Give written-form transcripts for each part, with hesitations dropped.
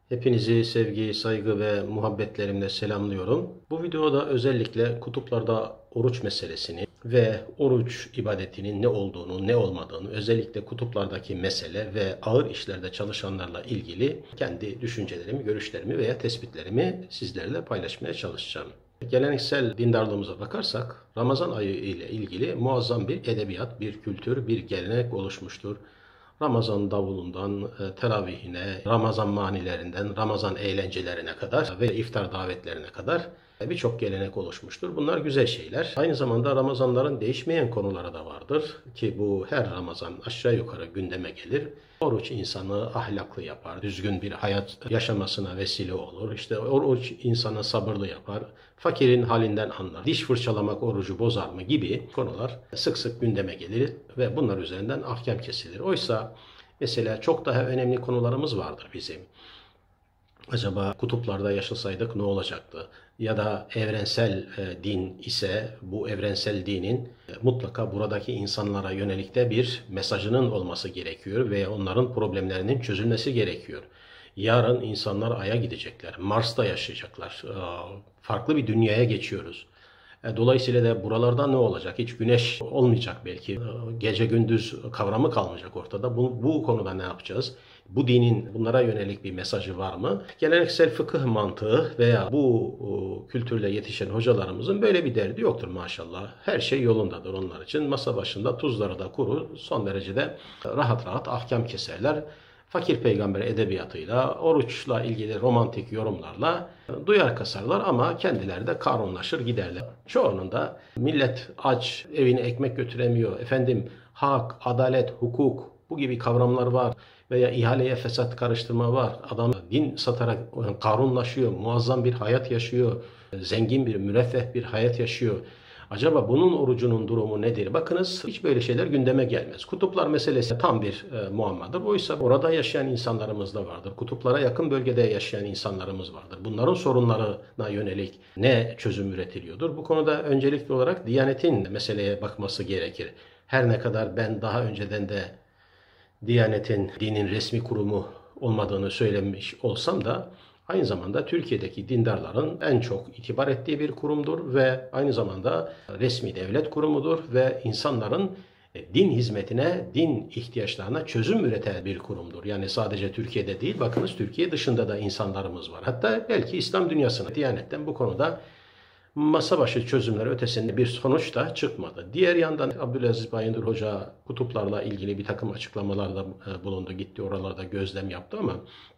Hepinizi sevgi, saygı ve muhabbetlerimle selamlıyorum. Bu videoda özellikle kutuplarda oruç meselesini ve oruç ibadetinin ne olduğunu, ne olmadığını, özellikle kutuplardaki mesele ve ağır işlerde çalışanlarla ilgili kendi düşüncelerimi, görüşlerimi veya tespitlerimi sizlerle paylaşmaya çalışacağım. Geleneksel dindarlığımıza bakarsak Ramazan ayı ile ilgili muazzam bir edebiyat, bir kültür, bir gelenek oluşmuştur. Ramazan davulundan teravihine, Ramazan manilerinden, Ramazan eğlencelerine kadar ve iftar davetlerine kadar birçok gelenek oluşmuştur. Bunlar güzel şeyler. Aynı zamanda Ramazanların değişmeyen konuları da vardır ki bu her Ramazan aşağı yukarı gündeme gelir. Oruç insanı ahlaklı yapar, düzgün bir hayat yaşamasına vesile olur. İşte oruç insanı sabırlı yapar, fakirin halinden anlar, diş fırçalamak orucu bozar mı gibi konular sık sık gündeme gelir ve bunlar üzerinden ahkam kesilir. Oysa mesela çok daha önemli konularımız vardır bizim. Acaba kutuplarda yaşasaydık ne olacaktı? Ya da evrensel din ise bu evrensel dinin mutlaka buradaki insanlara yönelik de bir mesajının olması gerekiyor ve onların problemlerinin çözülmesi gerekiyor. Yarın insanlar Ay'a gidecekler, Mars'ta yaşayacaklar, farklı bir dünyaya geçiyoruz. Dolayısıyla da buralarda ne olacak? Hiç güneş olmayacak belki. Gece gündüz kavramı kalmayacak ortada. Bu konuda ne yapacağız? Bu dinin bunlara yönelik bir mesajı var mı? Geleneksel fıkıh mantığı veya bu kültürle yetişen hocalarımızın böyle bir derdi yoktur maşallah. Her şey yolundadır onlar için. Masa başında tuzları da kuru, son derecede rahat rahat ahkam keserler. Fakir peygamber edebiyatıyla, oruçla ilgili romantik yorumlarla duyar kasarlar ama kendileri de karunlaşır giderler. Çoğunun da millet aç, evine ekmek götüremiyor, efendim hak, adalet, hukuk bu gibi kavramlar var veya ihaleye fesat karıştırma var. Adam din satarak karunlaşıyor, muazzam bir hayat yaşıyor, zengin bir, müreffeh bir hayat yaşıyor. Acaba bunun orucunun durumu nedir? Bakınız hiç böyle şeyler gündeme gelmez. Kutuplar meselesi tam bir muammadır. Oysa orada yaşayan insanlarımız da vardır. Kutuplara yakın bölgede yaşayan insanlarımız vardır. Bunların sorunlarına yönelik ne çözüm üretiliyordur? Bu konuda öncelikli olarak Diyanet'in meseleye bakması gerekir. Her ne kadar ben daha önceden de Diyanet'in dinin resmi kurumu olmadığını söylemiş olsam da aynı zamanda Türkiye'deki dindarların en çok itibar ettiği bir kurumdur ve aynı zamanda resmi devlet kurumudur ve insanların din hizmetine, din ihtiyaçlarına çözüm üreten bir kurumdur. Yani sadece Türkiye'de değil, bakınız Türkiye dışında da insanlarımız var. Hatta belki İslam dünyasına Diyanet'ten bu konuda masa başı çözümler ötesinde bir sonuç da çıkmadı. Diğer yandan Abdülaziz Bayındır Hoca kutuplarla ilgili bir takım açıklamalarda bulundu. Gitti oralarda gözlem yaptı ama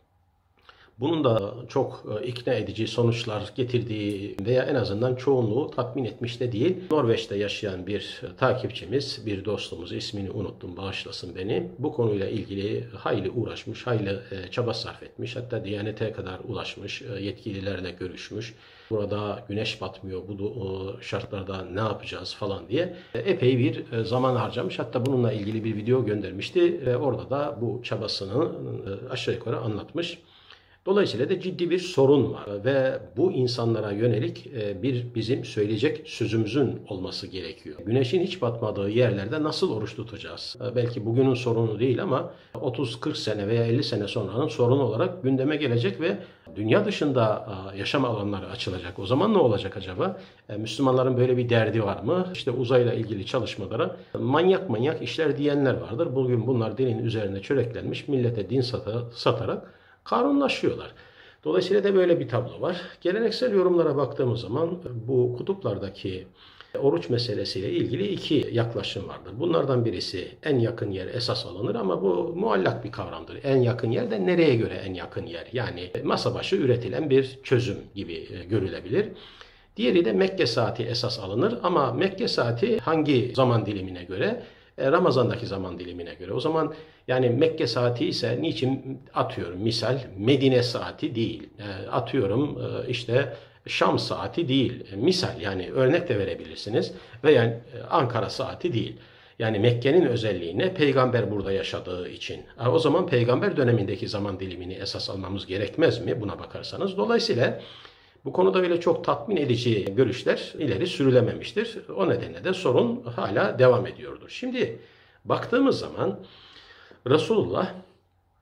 bunun da çok ikna edici sonuçlar getirdiği veya en azından çoğunluğu tatmin etmiş de değil. Norveç'te yaşayan bir takipçimiz, bir dostumuz, ismini unuttum, bağışlasın beni. Bu konuyla ilgili hayli uğraşmış, hayli çaba sarf etmiş. Hatta Diyanet'e kadar ulaşmış, yetkililerle görüşmüş. Burada güneş batmıyor, bu şartlarda ne yapacağız falan diye epey bir zaman harcamış. Hatta bununla ilgili bir video göndermişti. Orada da bu çabasını aşağı yukarı anlatmış. Dolayısıyla da ciddi bir sorun var ve bu insanlara yönelik bizim söyleyecek sözümüzün olması gerekiyor. Güneşin hiç batmadığı yerlerde nasıl oruç tutacağız? Belki bugünün sorunu değil ama 30-40 sene veya 50 sene sonranın sorunu olarak gündeme gelecek ve dünya dışında yaşam alanları açılacak. O zaman ne olacak acaba? Müslümanların böyle bir derdi var mı? İşte uzayla ilgili çalışmalara manyak manyak işler diyenler vardır. Bugün bunlar dinin üzerine çöreklenmiş, millete din satarak karunlaşıyorlar. Dolayısıyla da böyle bir tablo var. Geleneksel yorumlara baktığımız zaman bu kutuplardaki oruç meselesiyle ilgili iki yaklaşım vardır. Bunlardan birisi en yakın yer esas alınır ama bu muallak bir kavramdır. En yakın yer de nereye göre en yakın yer? Yani masa başı üretilen bir çözüm gibi görülebilir. Diğeri de Mekke saati esas alınır ama Mekke saati hangi zaman dilimine göre? Ramazan'daki zaman dilimine göre. O zaman yani Mekke saati ise niçin atıyorum misal Medine saati değil. Atıyorum işte Şam saati değil. Misal yani örnek de verebilirsiniz. Veya Ankara saati değil. Yani Mekke'nin özelliğine peygamber burada yaşadığı için. O zaman peygamber dönemindeki zaman dilimini esas almamız gerekmez mi buna bakarsanız? Dolayısıyla bu konuda öyle çok tatmin edici görüşler ileri sürülememiştir. O nedenle de sorun hala devam ediyordur. Şimdi baktığımız zaman Resulullah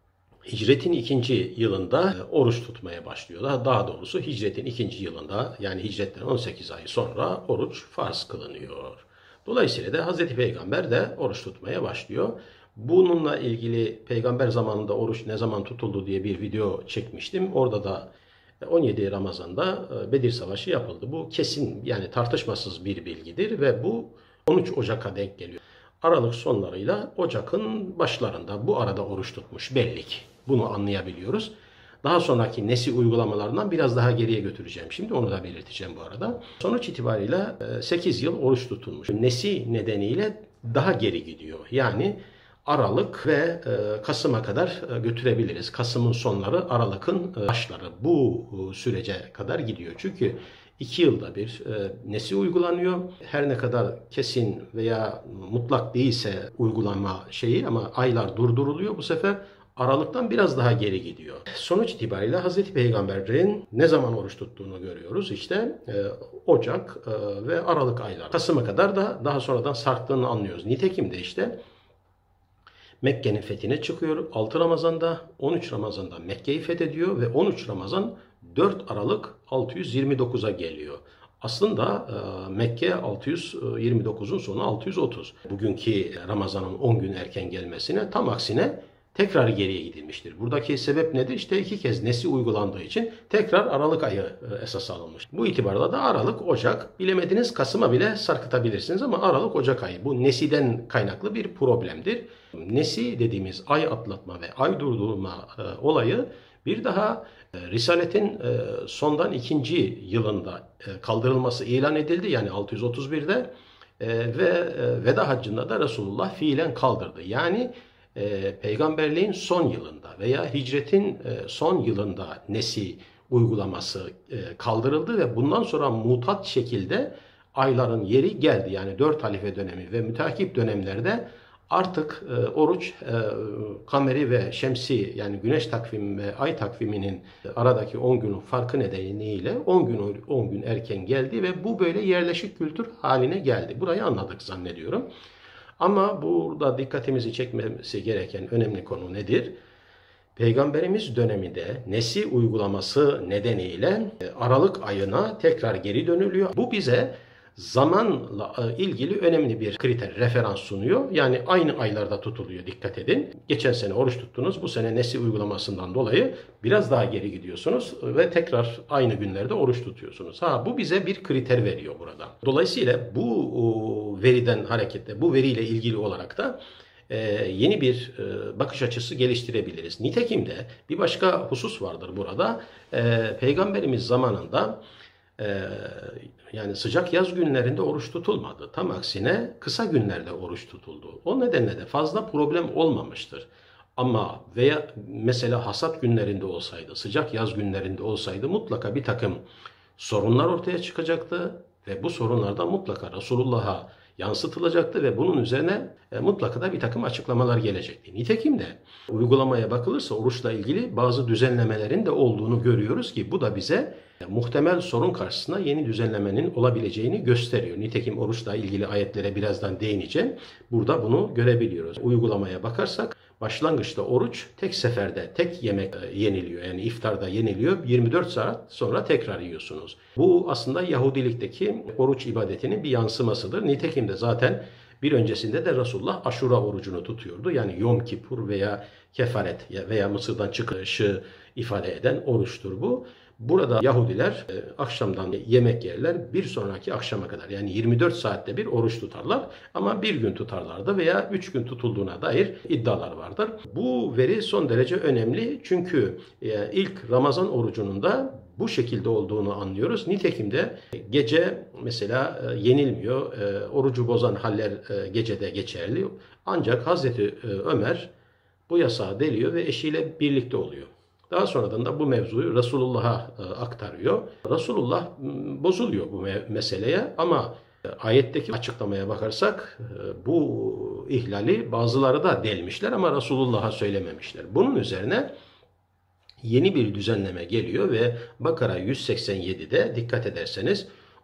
Hicretin 2. yılında oruç tutmaya başlıyor. Daha doğrusu hicretin 2. yılında, yani hicretten 18 ay sonra oruç farz kılınıyor. Dolayısıyla da Hazreti Peygamber de oruç tutmaya başlıyor. Bununla ilgili peygamber zamanında oruç ne zaman tutuldu diye bir video çekmiştim. Orada da 17 Ramazan'da Bedir Savaşı yapıldı. Bu kesin, yani tartışmasız bir bilgidir ve bu 13 Ocak'a denk geliyor. Aralık sonlarıyla Ocak'ın başlarında bu arada oruç tutmuş belli ki. Bunu anlayabiliyoruz. Daha sonraki nesi uygulamalarından biraz daha geriye götüreceğim. Şimdi onu da belirteceğim bu arada. Sonuç itibariyle 8 yıl oruç tutulmuş. Nesi nedeniyle daha geri gidiyor. Yani Aralık ve Kasım'a kadar götürebiliriz. Kasım'ın sonları, Aralık'ın başları. Bu sürece kadar gidiyor. Çünkü 2 yılda bir nesi uygulanıyor. Her ne kadar kesin veya mutlak değilse uygulama şeyi, ama aylar durduruluyor. Bu sefer Aralık'tan biraz daha geri gidiyor. Sonuç itibariyle Hazreti Peygamber'in ne zaman oruç tuttuğunu görüyoruz. İşte Ocak ve Aralık ayları. Kasım'a kadar da daha sonradan sarktığını anlıyoruz. Nitekim de işte Mekke'nin fethine çıkıyor 6 Ramazan'da, 13 Ramazan'da Mekke'yi fethediyor ve 13 Ramazan 4 Aralık 629'a geliyor. Aslında Mekke 629'un sonu 630. Bugünkü Ramazan'ın 10 gün erken gelmesine, tam aksine tekrar geriye gidilmiştir. Buradaki sebep nedir? İşte 2 kez nesi uygulandığı için tekrar Aralık ayı esas alınmış. Bu itibarla da Aralık, Ocak, bilemediniz Kasım'a bile sarkıtabilirsiniz ama Aralık, Ocak ayı bu nesiden kaynaklı bir problemdir. Nesi dediğimiz ay atlatma ve ay durdurma olayı bir daha Risaletin sondan 2. yılında kaldırılması ilan edildi. Yani 631'de ve Veda Haccı'nda da Resulullah fiilen kaldırdı. Yani peygamberliğin son yılında veya hicretin son yılında nesi uygulaması kaldırıldı ve bundan sonra mutat şekilde ayların yeri geldi. Yani 4 halife dönemi ve müteakip dönemlerde artık oruç kameri ve şemsi, yani güneş takvimi ve ay takviminin aradaki 10 günün farkı nedeniyle 10 gün erken geldi ve bu böyle yerleşik kültür haline geldi. Burayı anladık zannediyorum. Ama burada dikkatimizi çekmesi gereken önemli konu nedir? Peygamberimiz döneminde nesi uygulaması nedeniyle Aralık ayına tekrar geri dönülüyor. Bu bize zamanla ilgili önemli bir kriter, referans sunuyor. Yani aynı aylarda tutuluyor, dikkat edin. Geçen sene oruç tuttunuz, bu sene nesi uygulamasından dolayı biraz daha geri gidiyorsunuz ve tekrar aynı günlerde oruç tutuyorsunuz. Bu bize bir kriter veriyor burada. Dolayısıyla bu veriden hareketle, bu veriyle ilgili olarak da yeni bir bakış açısı geliştirebiliriz. Nitekim de bir başka husus vardır burada. Peygamberimiz zamanında yani sıcak yaz günlerinde oruç tutulmadı. Tam aksine kısa günlerde oruç tutuldu. O nedenle de fazla problem olmamıştır. Ama veya mesela hasat günlerinde olsaydı, sıcak yaz günlerinde olsaydı mutlaka bir takım sorunlar ortaya çıkacaktı ve bu sorunlardan mutlaka Resulullah'a yansıtılacaktı ve bunun üzerine mutlaka da bir takım açıklamalar gelecekti. Nitekim de uygulamaya bakılırsa oruçla ilgili bazı düzenlemelerin de olduğunu görüyoruz ki bu da bize muhtemel sorun karşısında yeni düzenlemenin olabileceğini gösteriyor. Nitekim oruçla ilgili ayetlere birazdan değineceğim. Burada bunu görebiliyoruz. Uygulamaya bakarsak başlangıçta oruç tek seferde, tek yemek yeniliyor. Yani iftarda yeniliyor. 24 saat sonra tekrar yiyorsunuz. Bu aslında Yahudilikteki oruç ibadetinin bir yansımasıdır. Nitekim de zaten bir öncesinde de Resulullah Aşura orucunu tutuyordu. Yani Yom Kipur veya kefaret veya Mısır'dan çıkışı ifade eden oruçtur bu. Burada Yahudiler akşamdan yemek yerler, bir sonraki akşama kadar, yani 24 saatte bir oruç tutarlar ama bir gün tutarlardı veya 3 gün tutulduğuna dair iddialar vardır. Bu veri son derece önemli çünkü ilk Ramazan orucunun da bu şekilde olduğunu anlıyoruz. Nitekim de gece mesela yenilmiyor, orucu bozan haller gecede geçerli. Ancak Hazreti Ömer bu yasağı deliyor ve eşiyle birlikte oluyor. Daha sonradan da bu mevzuyu Resulullah'a aktarıyor. Resulullah bozuluyor bu meseleye ama ayetteki açıklamaya bakarsak bu ihlali bazıları da delmişler ama Resulullah'a söylememişler. Bunun üzerine yeni bir düzenleme geliyor ve Bakara 187'de dikkat ederseniz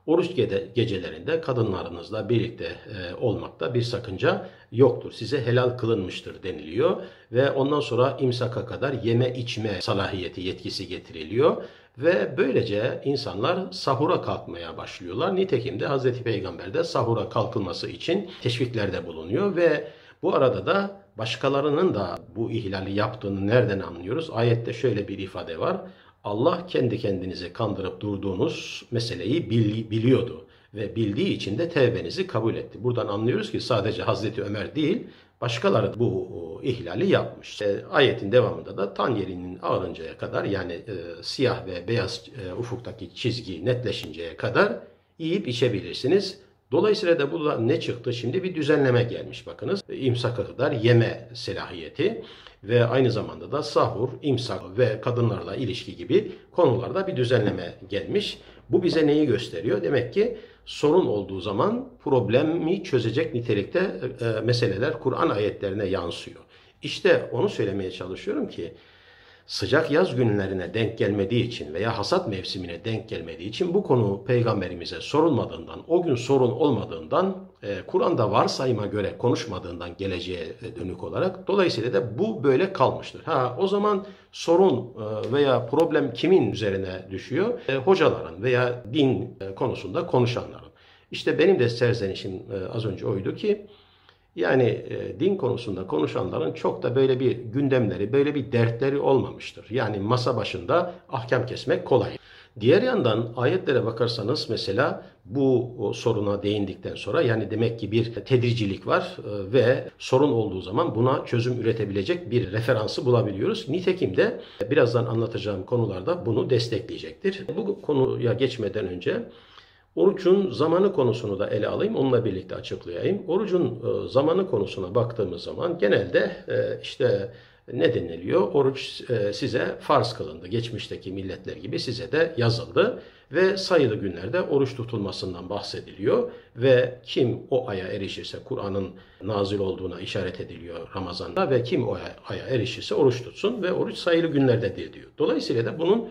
Oruç gecelerinde kadınlarınızla birlikte olmakta bir sakınca yoktur. Size helal kılınmıştır deniliyor ve ondan sonra imsaka kadar yeme içme salahiyeti, yetkisi getiriliyor. Ve böylece insanlar sahura kalkmaya başlıyorlar. Nitekim de Hazreti Peygamber de sahura kalkılması için teşviklerde bulunuyor ve bu arada da başkalarının da bu ihlali yaptığını nereden anlıyoruz? Ayette şöyle bir ifade var. Allah kendi kendinize kandırıp durduğunuz meseleyi biliyordu ve bildiği için de tevbenizi kabul etti. Buradan anlıyoruz ki sadece Hazreti Ömer değil, başkaları bu ihlali yapmış. Ayetin devamında da tan yerinin ağarıncaya kadar yani siyah ve beyaz ufuktaki çizgi netleşinceye kadar yiyip içebilirsiniz. Dolayısıyla da burada ne çıktı? Şimdi bir düzenleme gelmiş bakınız. İmsaka kadar yeme selahiyeti ve aynı zamanda da sahur, imsak ve kadınlarla ilişki gibi konularda bir düzenleme gelmiş. Bu bize neyi gösteriyor? Demek ki sorun olduğu zaman problemi çözecek nitelikte meseleler Kur'an ayetlerine yansıyor. İşte onu söylemeye çalışıyorum ki sıcak yaz günlerine denk gelmediği için veya hasat mevsimine denk gelmediği için bu konu peygamberimize sorulmadığından, o gün sorun olmadığından, Kur'an'da varsayıma göre konuşmadığından geleceğe dönük olarak dolayısıyla da bu böyle kalmıştır. O zaman sorun veya problem kimin üzerine düşüyor? Hocaların veya din konusunda konuşanların. İşte benim de serzenişim az önce oydu ki yani din konusunda konuşanların çok da böyle bir gündemleri, böyle bir dertleri olmamıştır. Yani masa başında ahkam kesmek kolay. Diğer yandan ayetlere bakarsanız mesela bu soruna değindikten sonra yani demek ki bir tedricilik var ve sorun olduğu zaman buna çözüm üretebilecek bir referansı bulabiliyoruz. Nitekim de birazdan anlatacağım konularda bunu destekleyecektir. Bu konuya geçmeden önce orucun zamanı konusunu da ele alayım, onunla birlikte açıklayayım. Orucun zamanı konusuna baktığımız zaman genelde işte ne deniliyor? Oruç size farz kılındı. Geçmişteki milletler gibi size de yazıldı ve sayılı günlerde oruç tutulmasından bahsediliyor ve kim o aya erişirse Kur'an'ın nazil olduğuna işaret ediliyor Ramazan'da ve kim o aya erişirse oruç tutsun ve oruç sayılı günlerdedir diyor. Dolayısıyla da bunun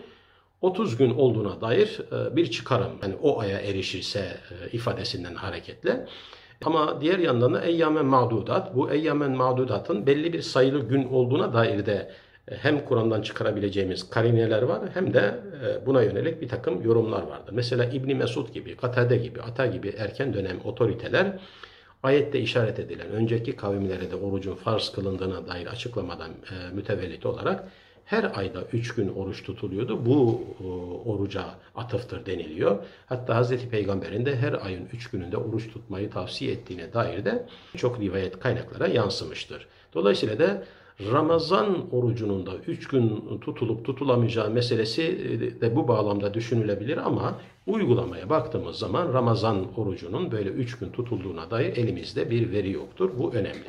30 gün olduğuna dair bir çıkarım. Yani o aya erişirse ifadesinden hareketle. Ama diğer yandan da eyyamen ma'dudat. Bu eyyamen ma'dudatın belli bir sayılı gün olduğuna dair de hem Kur'an'dan çıkarabileceğimiz karineler var hem de buna yönelik bir takım yorumlar vardır. Mesela İbn Mesud gibi, Katade gibi, Ata gibi erken dönem otoriteler ayette işaret edilen önceki kavimlere de orucun farz kılındığına dair açıklamadan mütevellit olarak her ayda 3 gün oruç tutuluyordu. Bu oruca atıftır deniliyor. Hatta Hz. Peygamber'in de her ayın 3 gününde oruç tutmayı tavsiye ettiğine dair de çok rivayet kaynaklara yansımıştır. Dolayısıyla da Ramazan orucunun da 3 gün tutulup tutulamayacağı meselesi de bu bağlamda düşünülebilir ama uygulamaya baktığımız zaman Ramazan orucunun böyle 3 gün tutulduğuna dair elimizde bir veri yoktur. Bu önemli.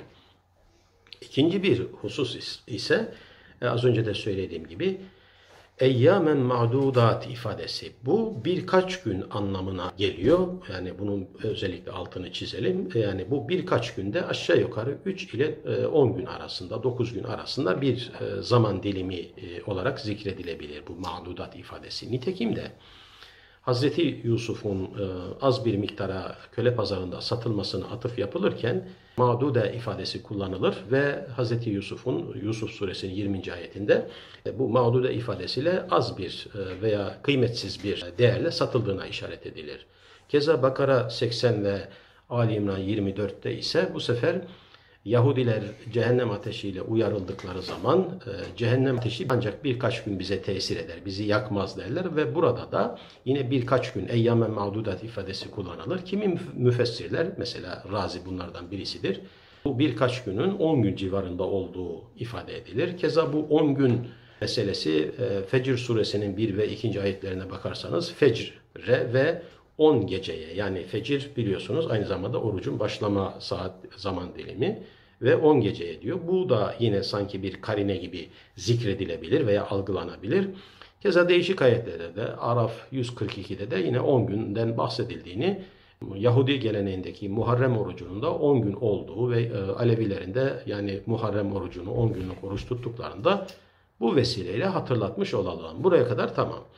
İkinci bir husus ise az önce de söylediğim gibi eyyamen ma'dudat ifadesi. Bu birkaç gün anlamına geliyor. Yani bunun özellikle altını çizelim. Yani bu birkaç günde aşağı yukarı 3 ile 10 gün arasında, 9 gün arasında bir zaman dilimi olarak zikredilebilir bu ma'dudat ifadesi. Nitekim de Hazreti Yusuf'un az bir miktara köle pazarında satılmasına atıf yapılırken mağdude ifadesi kullanılır ve Hazreti Yusuf'un Yusuf suresinin 20. ayetinde bu mağdude ifadesiyle az bir veya kıymetsiz bir değerle satıldığına işaret edilir. Keza Bakara 80 ve Ali İmran 24'te ise bu sefer Yahudiler cehennem ateşiyle uyarıldıkları zaman cehennem ateşi ancak birkaç gün bize tesir eder, bizi yakmaz derler ve burada da yine birkaç gün eyyamen mağdudat ifadesi kullanılır. Kimi müfessirler mesela Razi bunlardan birisidir. Bu birkaç günün 10 gün civarında olduğu ifade edilir. Keza bu 10 gün meselesi Fecr suresinin 1 ve 2. ayetlerine bakarsanız fecre ve 10 geceye yani fecir biliyorsunuz aynı zamanda orucun başlama saat zaman dilimi ve 10 geceye diyor. Bu da yine sanki bir karine gibi zikredilebilir veya algılanabilir. Keza değişik ayetlerde de Araf 142'de de yine 10 günden bahsedildiğini Yahudi geleneğindeki Muharrem orucunun da 10 gün olduğu ve Alevilerin de yani Muharrem orucunu 10 günlük oruç tuttuklarında bu vesileyle hatırlatmış olalım. Buraya kadar tamam.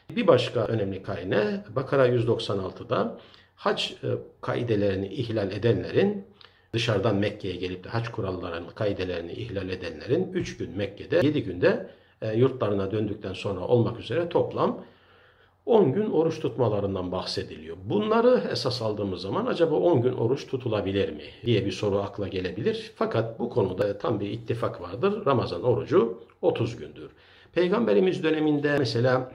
Bir başka önemli kaide Bakara 196'da hac kaidelerini ihlal edenlerin, dışarıdan Mekke'ye gelip de hac kurallarının kaidelerini ihlal edenlerin 3 gün Mekke'de, 7 günde yurtlarına döndükten sonra olmak üzere toplam 10 gün oruç tutmalarından bahsediliyor. Bunları esas aldığımız zaman acaba 10 gün oruç tutulabilir mi diye bir soru akla gelebilir. Fakat bu konuda tam bir ittifak vardır. Ramazan orucu 30 gündür. Peygamberimiz döneminde mesela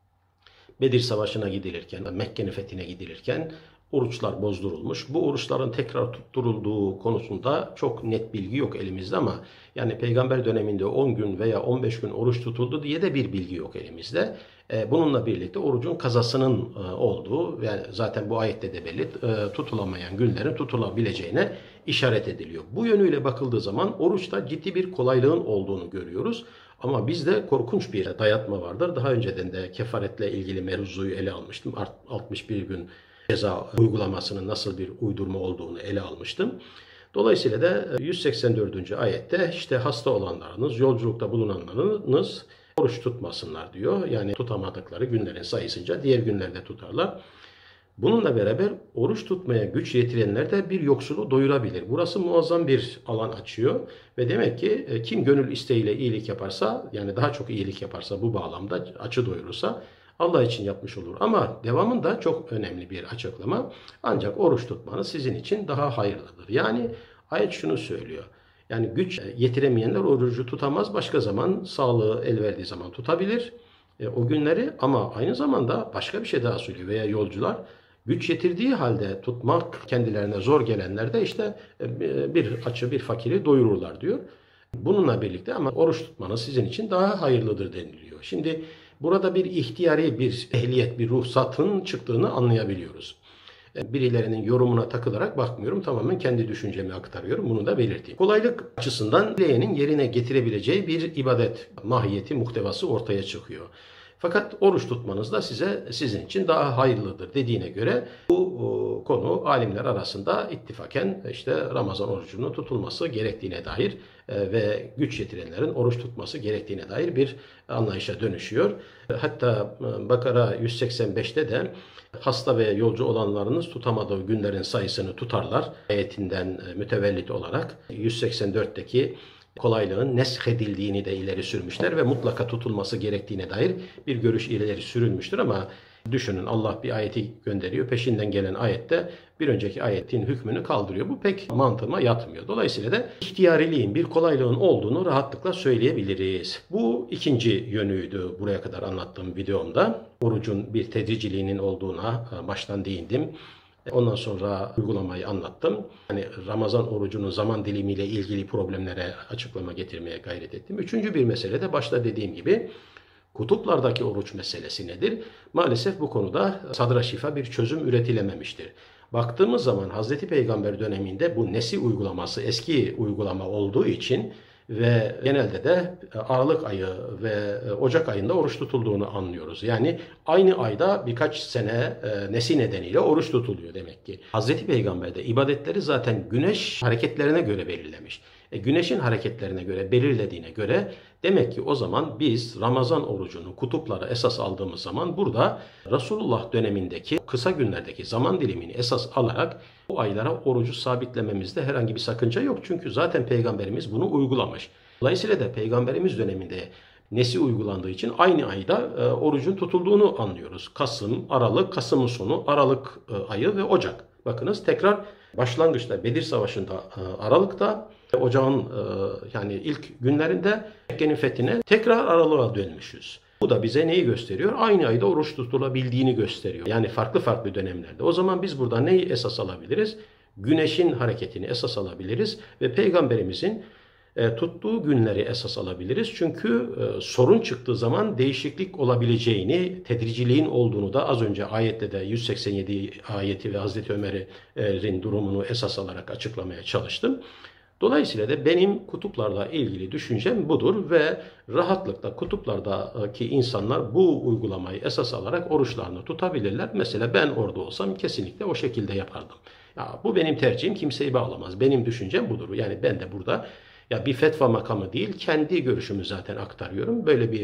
Bedir Savaşı'na gidilirken, Mekke'nin fethine gidilirken oruçlar bozdurulmuş. Bu oruçların tekrar tutturulduğu konusunda çok net bilgi yok elimizde ama yani peygamber döneminde 10 gün veya 15 gün oruç tutuldu diye de bir bilgi yok elimizde. Bununla birlikte orucun kazasının olduğu, yani zaten bu ayette de belli, tutulamayan günlerin tutulabileceğine işaret ediliyor. Bu yönüyle bakıldığı zaman oruçta ciddi bir kolaylığın olduğunu görüyoruz. Ama bizde korkunç bir dayatma vardır. Daha önceden de kefaretle ilgili mevzuyu ele almıştım. 61 gün ceza uygulamasının nasıl bir uydurma olduğunu ele almıştım. Dolayısıyla da 184. ayette işte hasta olanlarınız, yolculukta bulunanlarınız oruç tutmasınlar diyor. Yani tutamadıkları günlerin sayısınca diğer günlerde tutarlar. Bununla beraber oruç tutmaya güç yetirenler de bir yoksulu doyurabilir. Burası muazzam bir alan açıyor ve demek ki kim gönül isteğiyle iyilik yaparsa, yani daha çok iyilik yaparsa bu bağlamda açı doyurursa Allah için yapmış olur. Ama devamında çok önemli bir açıklama. Ancak oruç tutmanız sizin için daha hayırlıdır. Yani ayet şunu söylüyor. Yani güç yetiremeyenler orucu tutamaz. Başka zaman sağlığı el verdiği zaman tutabilir o günleri, ama aynı zamanda başka bir şey daha söylüyor. Veya yolcular güç yetirdiği halde tutmak kendilerine zor gelenler de işte bir açı bir fakiri doyururlar diyor. Bununla birlikte ama oruç tutmanız sizin için daha hayırlıdır deniliyor. Şimdi burada bir ihtiyari bir ehliyet, bir ruhsatın çıktığını anlayabiliyoruz. Birilerinin yorumuna takılarak bakmıyorum. Tamamen kendi düşüncemi aktarıyorum. Bunu da belirteyim. Kolaylık açısından dileyenin yerine getirebileceği bir ibadet mahiyeti, muhtevası ortaya çıkıyor. Fakat oruç tutmanız da sizin için daha hayırlıdır dediğine göre bu konu alimler arasında ittifaken işte Ramazan orucunun tutulması gerektiğine dair ve güç yetirenlerin oruç tutması gerektiğine dair bir anlayışa dönüşüyor. Hatta Bakara 185'te de hasta ve yolcu olanlarınız tutamadığı günlerin sayısını tutarlar ayetinden mütevellit olarak 184'teki kolaylığın neshedildiğini de ileri sürmüşler ve mutlaka tutulması gerektiğine dair bir görüş ileri sürülmüştür. Ama düşünün, Allah bir ayeti gönderiyor, peşinden gelen ayette bir önceki ayetin hükmünü kaldırıyor. Bu pek mantığıma yatmıyor. Dolayısıyla da ihtiyariliğin, bir kolaylığın olduğunu rahatlıkla söyleyebiliriz. Bu ikinci yönüydü buraya kadar anlattığım videomda. Orucun bir tedriciliğinin olduğuna baştan değindim. Ondan sonra uygulamayı anlattım. Yani Ramazan orucunun zaman dilimiyle ilgili problemlere açıklama getirmeye gayret ettim. Üçüncü bir mesele de başta dediğim gibi kutuplardaki oruç meselesi nedir? Maalesef bu konuda sadra şifa bir çözüm üretilememiştir. Baktığımız zaman Hazreti Peygamber döneminde bu nesi uygulaması eski uygulama olduğu için ve genelde de Aralık ayı ve Ocak ayında oruç tutulduğunu anlıyoruz. Yani aynı ayda birkaç sene nesi nedeniyle oruç tutuluyor demek ki. Hazreti Peygamber de ibadetleri zaten güneş hareketlerine göre belirlemiş. Güneşin hareketlerine göre belirlediğine göre demek ki o zaman biz Ramazan orucunu kutuplara esas aldığımız zaman burada Resulullah dönemindeki kısa günlerdeki zaman dilimini esas alarak bu aylara orucu sabitlememizde herhangi bir sakınca yok. Çünkü zaten Peygamberimiz bunu uygulamış. Dolayısıyla da Peygamberimiz döneminde nesi uygulandığı için aynı ayda orucun tutulduğunu anlıyoruz. Kasım, Aralık, Kasım'ın sonu, Aralık ayı ve Ocak. Bakınız tekrar başlangıçta Bedir Savaşı'nda Aralık'ta, Ocağın yani ilk günlerinde Mekke'nin fethine tekrar Aralık'a dönmüşüz. Bu da bize neyi gösteriyor? Aynı ayda oruç tutulabildiğini gösteriyor. Yani farklı farklı dönemlerde. O zaman biz burada neyi esas alabiliriz? Güneşin hareketini esas alabiliriz ve Peygamberimizin tuttuğu günleri esas alabiliriz. Çünkü sorun çıktığı zaman değişiklik olabileceğini, tedriciliğin olduğunu da az önce ayette de 187 ayeti ve Hazreti Ömer'in durumunu esas alarak açıklamaya çalıştım. Dolayısıyla da benim kutuplarla ilgili düşüncem budur ve rahatlıkla kutuplardaki insanlar bu uygulamayı esas alarak oruçlarını tutabilirler. Mesela ben orada olsam kesinlikle o şekilde yapardım. Ya, bu benim tercihim, kimseyi bağlamaz. Benim düşüncem budur. Yani ben de burada ya bir fetva makamı değil, kendi görüşümü zaten aktarıyorum. Böyle bir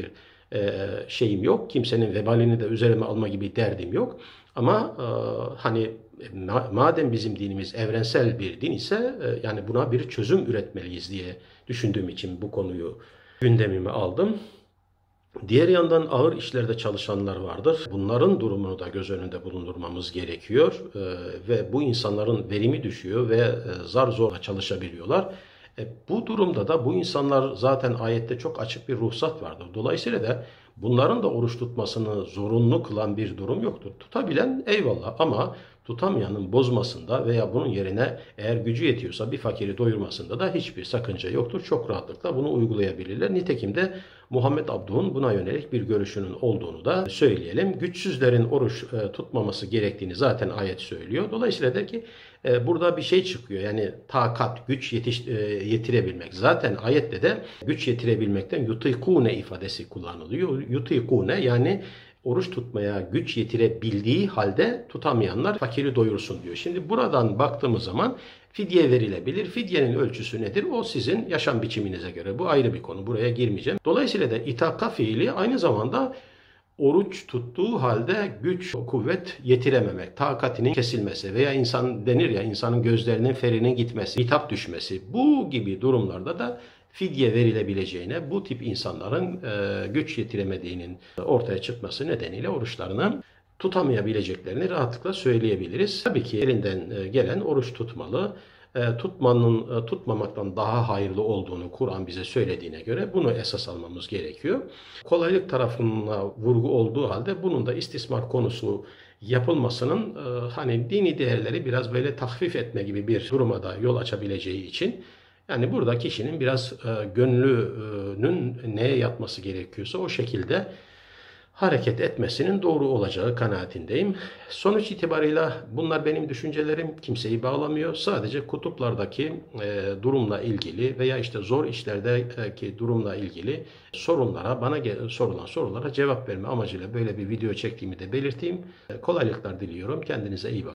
şeyim yok. Kimsenin vebalini de üzerime alma gibi derdim yok. Ama hani madem bizim dinimiz evrensel bir din ise yani buna bir çözüm üretmeliyiz diye düşündüğüm için bu konuyu gündemime aldım. Diğer yandan ağır işlerde çalışanlar vardır. Bunların durumunu da göz önünde bulundurmamız gerekiyor. Ve bu insanların verimi düşüyor ve zar zor çalışabiliyorlar. Bu durumda da bu insanlar zaten ayette çok açık bir ruhsat vardır. Dolayısıyla da bunların da oruç tutmasını zorunlu kılan bir durum yoktur. Tutabilen eyvallah ama tutamayanın bozmasında veya bunun yerine eğer gücü yetiyorsa bir fakiri doyurmasında da hiçbir sakınca yoktur. Çok rahatlıkla bunu uygulayabilirler. Nitekim de Muhammed Abduh'un buna yönelik bir görüşünün olduğunu da söyleyelim. Güçsüzlerin oruç tutmaması gerektiğini zaten ayet söylüyor. Dolayısıyla da ki burada bir şey çıkıyor. Yani takat, güç yetirebilmek. Zaten ayette de güç yetirebilmekten yutikune ifadesi kullanılıyor. Yutikune yani oruç tutmaya güç yetirebildiği halde tutamayanlar fakiri doyursun diyor. Şimdi buradan baktığımız zaman fidye verilebilir. Fidyenin ölçüsü nedir? O sizin yaşam biçiminize göre. Bu ayrı bir konu. Buraya girmeyeceğim. Dolayısıyla da itaka fiili aynı zamanda oruç tuttuğu halde güç, kuvvet yetirememek, takatinin kesilmesi veya insan denir ya insanın gözlerinin ferinin gitmesi, hitap düşmesi bu gibi durumlarda da fidye verilebileceğine, bu tip insanların güç yetiremediğinin ortaya çıkması nedeniyle oruçlarını tutamayabileceklerini rahatlıkla söyleyebiliriz. Tabii ki elinden gelen oruç tutmalı. Tutmamaktan daha hayırlı olduğunu Kur'an bize söylediğine göre bunu esas almamız gerekiyor. Kolaylık tarafına vurgu olduğu halde bunun da istismar konusu yapılmasının hani dini değerleri biraz böyle tahfif etme gibi bir duruma da yol açabileceği için yani burada kişinin biraz gönlünün neye yatması gerekiyorsa o şekilde hareket etmesinin doğru olacağı kanaatindeyim. Sonuç itibarıyla bunlar benim düşüncelerim, kimseyi bağlamıyor. Sadece kutuplardaki durumla ilgili veya işte zor işlerdeki durumla ilgili sorunlara, bana sorulan sorulara cevap verme amacıyla böyle bir video çektiğimi de belirteyim. Kolaylıklar diliyorum. Kendinize iyi bakın.